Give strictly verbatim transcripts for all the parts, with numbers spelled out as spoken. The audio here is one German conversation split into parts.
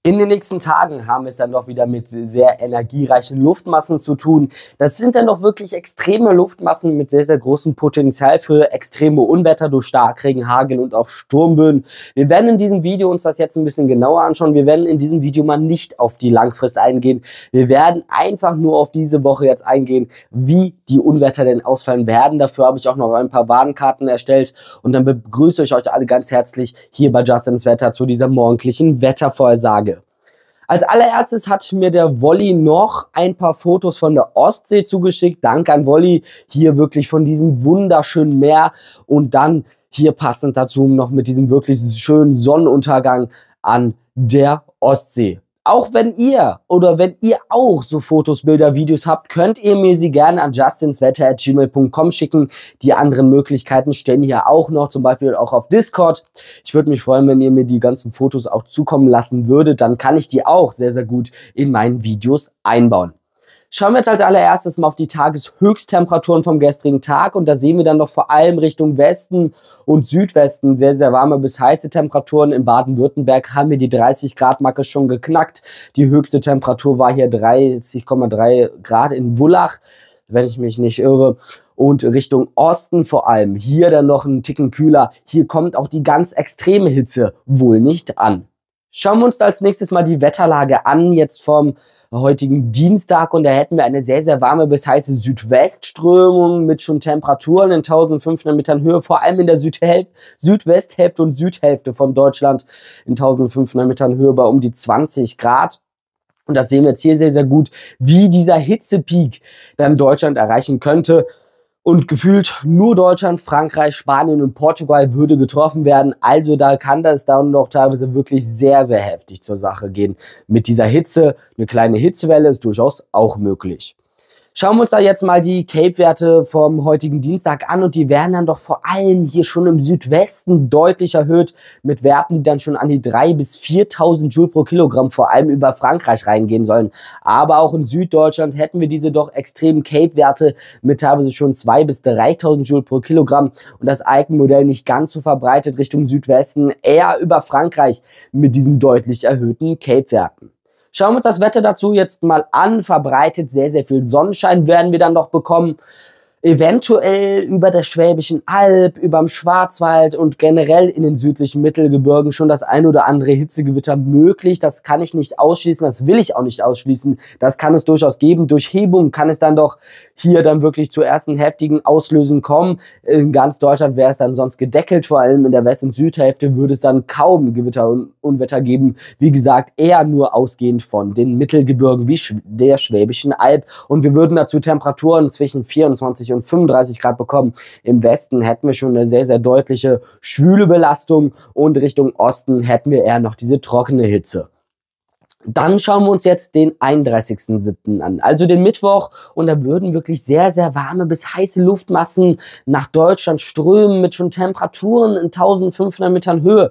In den nächsten Tagen haben wir es dann doch wieder mit sehr energiereichen Luftmassen zu tun. Das sind dann doch wirklich extreme Luftmassen mit sehr, sehr großem Potenzial für extreme Unwetter durch Starkregen, Hagel und auch Sturmböen. Wir werden in diesem Video uns das jetzt ein bisschen genauer anschauen. Wir werden in diesem Video mal nicht auf die Langfrist eingehen. Wir werden einfach nur auf diese Woche jetzt eingehen, wie die Unwetter denn ausfallen werden. Dafür habe ich auch noch ein paar Warnkarten erstellt und dann begrüße ich euch alle ganz herzlich hier bei Justins Wetter zu dieser morgendlichen Wettervorhersage. Als allererstes hat mir der Wolli noch ein paar Fotos von der Ostsee zugeschickt. Danke an Wolli, hier wirklich von diesem wunderschönen Meer und dann hier passend dazu noch mit diesem wirklich schönen Sonnenuntergang an der Ostsee. Auch wenn ihr oder wenn ihr auch so Fotos, Bilder, Videos habt, könnt ihr mir sie gerne an justinswetter at gmail punkt com schicken. Die anderen Möglichkeiten stehen hier auch noch, zum Beispiel auch auf Discord. Ich würde mich freuen, wenn ihr mir die ganzen Fotos auch zukommen lassen würdet. Dann kann ich die auch sehr, sehr gut in meinen Videos einbauen. Schauen wir jetzt als allererstes mal auf die Tageshöchsttemperaturen vom gestrigen Tag und da sehen wir dann noch vor allem Richtung Westen und Südwesten sehr, sehr warme bis heiße Temperaturen. In Baden-Württemberg haben wir die dreißig Grad Marke schon geknackt. Die höchste Temperatur war hier dreißig Komma drei Grad in Wulach, wenn ich mich nicht irre. Und Richtung Osten vor allem, hier dann noch ein Ticken kühler. Hier kommt auch die ganz extreme Hitze wohl nicht an. Schauen wir uns als nächstes mal die Wetterlage an, jetzt vom heutigen Dienstag, und da hätten wir eine sehr, sehr warme bis heiße Südwestströmung mit schon Temperaturen in eintausendfünfhundert Metern Höhe, vor allem in der Südhäl- Südwesthälfte und Südhälfte von Deutschland in eintausendfünfhundert Metern Höhe bei um die zwanzig Grad. Und das sehen wir jetzt hier sehr, sehr gut, wie dieser Hitzepeak dann Deutschland erreichen könnte. Und gefühlt nur Deutschland, Frankreich, Spanien und Portugal würde getroffen werden. Also da kann das dann noch teilweise wirklich sehr, sehr heftig zur Sache gehen. Mit dieser Hitze, eine kleine Hitzewelle ist durchaus auch möglich. Schauen wir uns da jetzt mal die Cape-Werte vom heutigen Dienstag an und die werden dann doch vor allem hier schon im Südwesten deutlich erhöht mit Werten, die dann schon an die dreitausend bis viertausend Joule pro Kilogramm vor allem über Frankreich reingehen sollen. Aber auch in Süddeutschland hätten wir diese doch extremen Cape-Werte mit teilweise schon zweitausend bis dreitausend Joule pro Kilogramm und das Icon-Modell nicht ganz so verbreitet Richtung Südwesten, eher über Frankreich mit diesen deutlich erhöhten Cape-Werten. Schauen wir uns das Wetter dazu jetzt mal an. Verbreitet sehr, sehr viel Sonnenschein werden wir dann noch bekommen. Eventuell über der Schwäbischen Alb, über dem Schwarzwald und generell in den südlichen Mittelgebirgen schon das ein oder andere Hitzegewitter möglich. Das kann ich nicht ausschließen, das will ich auch nicht ausschließen. Das kann es durchaus geben. Durch Hebung kann es dann doch hier dann wirklich zu ersten heftigen Auslösen kommen. In ganz Deutschland wäre es dann sonst gedeckelt. Vor allem in der West- und Südhälfte würde es dann kaum Gewitter und Unwetter geben. Wie gesagt, eher nur ausgehend von den Mittelgebirgen wie der Schwäbischen Alb. Und wir würden dazu Temperaturen zwischen vierundzwanzig und fünfunddreißig Grad bekommen. Im Westen hätten wir schon eine sehr, sehr deutliche schwüle Belastung und Richtung Osten hätten wir eher noch diese trockene Hitze. Dann schauen wir uns jetzt den einunddreißigsten siebten an, also den Mittwoch, und da würden wirklich sehr, sehr warme bis heiße Luftmassen nach Deutschland strömen mit schon Temperaturen in eintausendfünfhundert Metern Höhe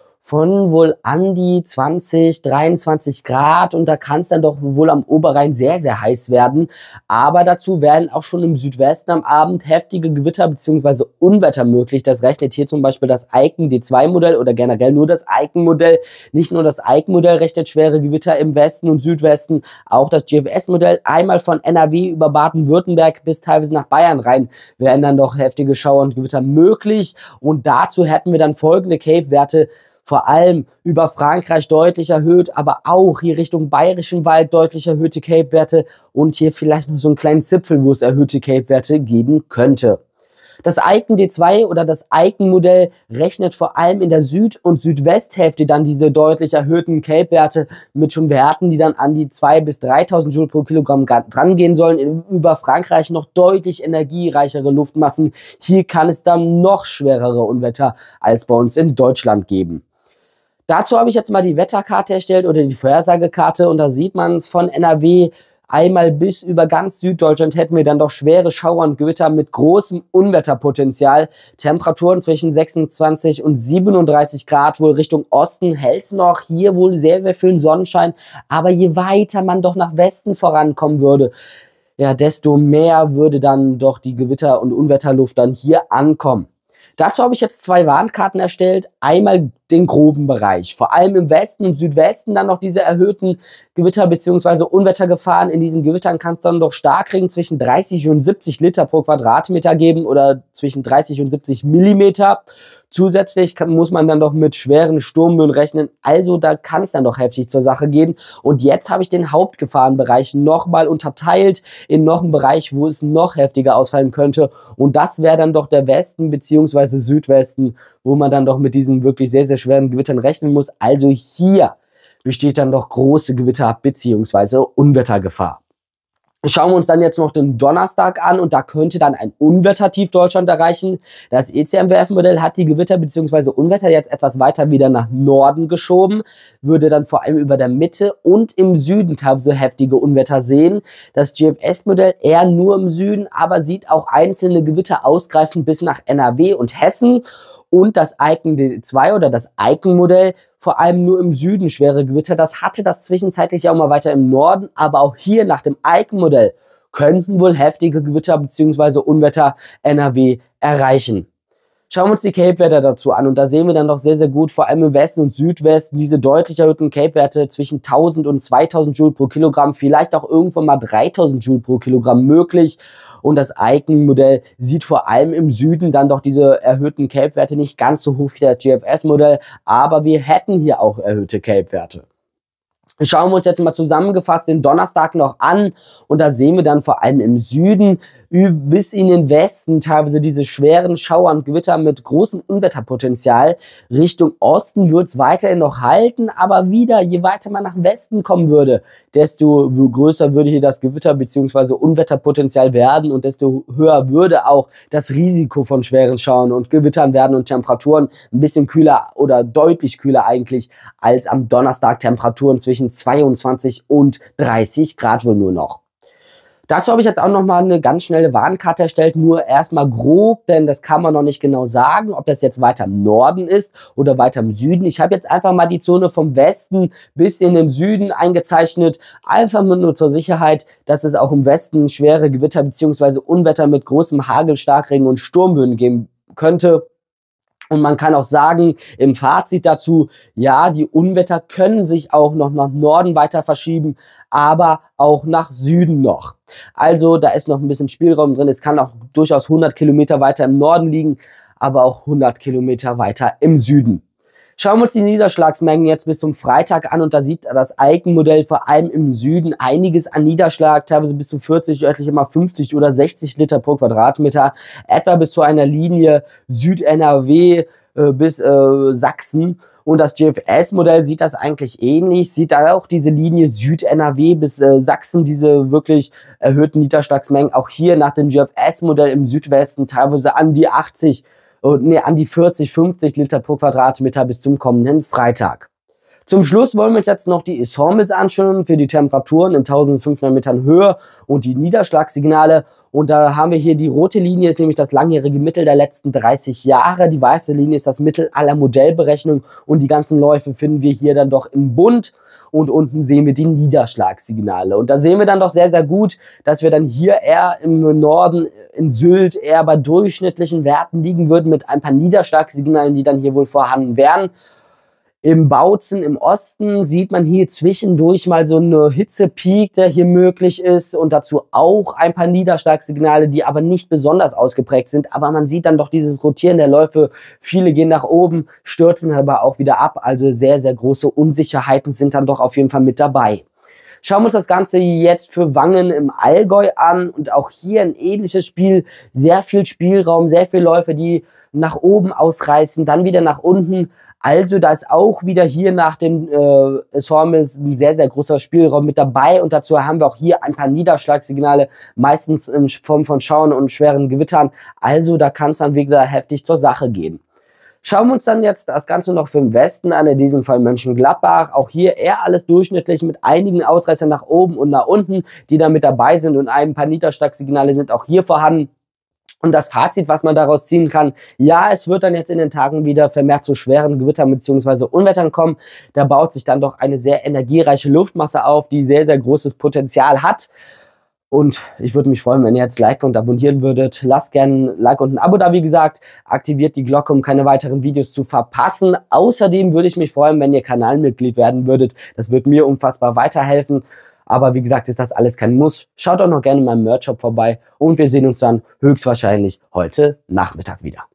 von wohl an die zwanzig, dreiundzwanzig Grad, und da kann es dann doch wohl am Oberrhein sehr, sehr heiß werden. Aber dazu werden auch schon im Südwesten am Abend heftige Gewitter bzw. Unwetter möglich. Das rechnet hier zum Beispiel das Icon D zwei Modell oder generell nur das Icon Modell. Nicht nur das Icon Modell rechnet schwere Gewitter im Westen und Südwesten, auch das G F S Modell einmal von N R W über Baden-Württemberg bis teilweise nach Bayern rein werden dann doch heftige Schauer und Gewitter möglich. Und dazu hätten wir dann folgende Cape-Werte, vor allem über Frankreich deutlich erhöht, aber auch hier Richtung Bayerischen Wald deutlich erhöhte Cape-Werte und hier vielleicht noch so einen kleinen Zipfel, wo es erhöhte Cape-Werte geben könnte. Das Icon D zwei oder das Icon-Modell rechnet vor allem in der Süd- und Südwesthälfte dann diese deutlich erhöhten Cape-Werte mit schon Werten, die dann an die zweitausend bis dreitausend Joule pro Kilogramm dran gehen sollen. Über Frankreich noch deutlich energiereichere Luftmassen. Hier kann es dann noch schwerere Unwetter als bei uns in Deutschland geben. Dazu habe ich jetzt mal die Wetterkarte erstellt oder die Vorhersagekarte, und da sieht man es von N R W einmal bis über ganz Süddeutschland hätten wir dann doch schwere Schauer und Gewitter mit großem Unwetterpotenzial. Temperaturen zwischen sechsundzwanzig und siebenunddreißig Grad, wohl Richtung Osten hält es noch. Hier wohl sehr, sehr viel Sonnenschein, aber je weiter man doch nach Westen vorankommen würde, ja, desto mehr würde dann doch die Gewitter- und Unwetterluft dann hier ankommen. Dazu habe ich jetzt zwei Warnkarten erstellt. Einmal den groben Bereich. Vor allem im Westen und Südwesten dann noch diese erhöhten Gewitter bzw. Unwettergefahren. In diesen Gewittern kann es dann doch Starkregen zwischen dreißig und siebzig Liter pro Quadratmeter geben oder zwischen dreißig und siebzig Millimeter. Zusätzlich kann, muss man dann doch mit schweren Sturmböen rechnen. Also da kann es dann doch heftig zur Sache gehen. Und jetzt habe ich den Hauptgefahrenbereich nochmal unterteilt in noch einen Bereich, wo es noch heftiger ausfallen könnte. Und das wäre dann doch der Westen bzw. Südwesten, wo man dann doch mit diesen wirklich sehr, sehr schweren Gewittern rechnen muss. Also hier besteht dann doch große Gewitter bzw. Unwettergefahr. Schauen wir uns dann jetzt noch den Donnerstag an und da könnte dann ein Unwettertief Deutschland erreichen. Das E C M W F-Modell hat die Gewitter bzw. Unwetter jetzt etwas weiter wieder nach Norden geschoben, würde dann vor allem über der Mitte und im Süden teilweise heftige Unwetter sehen. Das G F S-Modell eher nur im Süden, aber sieht auch einzelne Gewitter ausgreifen bis nach N R W und Hessen. Und das Icon D zwei oder das Icon-Modell vor allem nur im Süden schwere Gewitter. Das hatte das zwischenzeitlich auch mal weiter im Norden, aber auch hier nach dem Icon-Modell könnten wohl heftige Gewitter bzw. Unwetter N R W erreichen. Schauen wir uns die Cape-Werte dazu an und da sehen wir dann doch sehr, sehr gut, vor allem im Westen und Südwesten, diese deutlich erhöhten Cape-Werte zwischen tausend und zweitausend Joule pro Kilogramm, vielleicht auch irgendwann mal dreitausend Joule pro Kilogramm möglich. Und das Icon-Modell sieht vor allem im Süden dann doch diese erhöhten Cape-Werte nicht ganz so hoch wie das G F S-Modell, aber wir hätten hier auch erhöhte Cape-Werte. Schauen wir uns jetzt mal zusammengefasst den Donnerstag noch an und da sehen wir dann vor allem im Süden bis in den Westen teilweise diese schweren Schauer und Gewitter mit großem Unwetterpotenzial. Richtung Osten wird es weiterhin noch halten, aber wieder, je weiter man nach Westen kommen würde, desto größer würde hier das Gewitter bzw. Unwetterpotenzial werden und desto höher würde auch das Risiko von schweren Schauern und Gewittern werden und Temperaturen ein bisschen kühler oder deutlich kühler eigentlich als am Donnerstag, Temperaturen zwischen zweiundzwanzig und dreißig Grad wohl nur noch. Dazu habe ich jetzt auch noch mal eine ganz schnelle Warnkarte erstellt, nur erstmal grob, denn das kann man noch nicht genau sagen, ob das jetzt weiter im Norden ist oder weiter im Süden. Ich habe jetzt einfach mal die Zone vom Westen bis in den Süden eingezeichnet, einfach nur zur Sicherheit, dass es auch im Westen schwere Gewitter bzw. Unwetter mit großem Hagel, Starkregen und Sturmböen geben könnte. Und man kann auch sagen, im Fazit dazu, ja, die Unwetter können sich auch noch nach Norden weiter verschieben, aber auch nach Süden noch. Also da ist noch ein bisschen Spielraum drin. Es kann auch durchaus hundert Kilometer weiter im Norden liegen, aber auch hundert Kilometer weiter im Süden. Schauen wir uns die Niederschlagsmengen jetzt bis zum Freitag an und da sieht das Icon-Modell vor allem im Süden einiges an Niederschlag, teilweise bis zu vierzig, örtlich immer fünfzig oder sechzig Liter pro Quadratmeter, etwa bis zu einer Linie Süd-N R W äh, bis äh, Sachsen. Und das G F S-Modell sieht das eigentlich ähnlich, sieht da auch diese Linie Süd-N R W bis äh, Sachsen, diese wirklich erhöhten Niederschlagsmengen, auch hier nach dem G F S-Modell im Südwesten teilweise an die achtzig und nee, an die vierzig, fünfzig Liter pro Quadratmeter bis zum kommenden Freitag. Zum Schluss wollen wir uns jetzt noch die Ensembles anschauen für die Temperaturen in eintausendfünfhundert Metern Höhe und die Niederschlagssignale. Und da haben wir hier die rote Linie, ist nämlich das langjährige Mittel der letzten dreißig Jahre. Die weiße Linie ist das Mittel aller Modellberechnungen und die ganzen Läufe finden wir hier dann doch im Bund. Und unten sehen wir die Niederschlagssignale. Und da sehen wir dann doch sehr, sehr gut, dass wir dann hier eher im Norden in Sylt eher bei durchschnittlichen Werten liegen würden mit ein paar Niederschlagssignalen, die dann hier wohl vorhanden wären. Im Bautzen im Osten sieht man hier zwischendurch mal so eine Hitzepeak, der hier möglich ist und dazu auch ein paar Niederschlagssignale, die aber nicht besonders ausgeprägt sind. Aber man sieht dann doch dieses Rotieren der Läufe. Viele gehen nach oben, stürzen aber auch wieder ab. Also sehr, sehr große Unsicherheiten sind dann doch auf jeden Fall mit dabei. Schauen wir uns das Ganze jetzt für Wangen im Allgäu an und auch hier ein ähnliches Spiel, sehr viel Spielraum, sehr viele Läufe, die nach oben ausreißen, dann wieder nach unten. Also da ist auch wieder hier nach den äh, Ensembles ein sehr, sehr großer Spielraum mit dabei und dazu haben wir auch hier ein paar Niederschlagssignale, meistens in Form von Schauern und schweren Gewittern. Also da kann es dann wieder heftig zur Sache gehen. Schauen wir uns dann jetzt das Ganze noch für den Westen an, in diesem Fall Mönchengladbach. Auch hier eher alles durchschnittlich mit einigen Ausreißern nach oben und nach unten, die da mit dabei sind und ein paar Niederschlagssignale sind auch hier vorhanden. Und das Fazit, was man daraus ziehen kann, ja, es wird dann jetzt in den Tagen wieder vermehrt zu schweren Gewittern bzw. Unwettern kommen. Da baut sich dann doch eine sehr energiereiche Luftmasse auf, die sehr, sehr großes Potenzial hat. Und ich würde mich freuen, wenn ihr jetzt liken und abonnieren würdet. Lasst gerne ein Like und ein Abo da, wie gesagt. Aktiviert die Glocke, um keine weiteren Videos zu verpassen. Außerdem würde ich mich freuen, wenn ihr Kanalmitglied werden würdet. Das würde mir unfassbar weiterhelfen. Aber wie gesagt, ist das alles kein Muss. Schaut auch noch gerne in meinem Merch-Shop vorbei. Und wir sehen uns dann höchstwahrscheinlich heute Nachmittag wieder.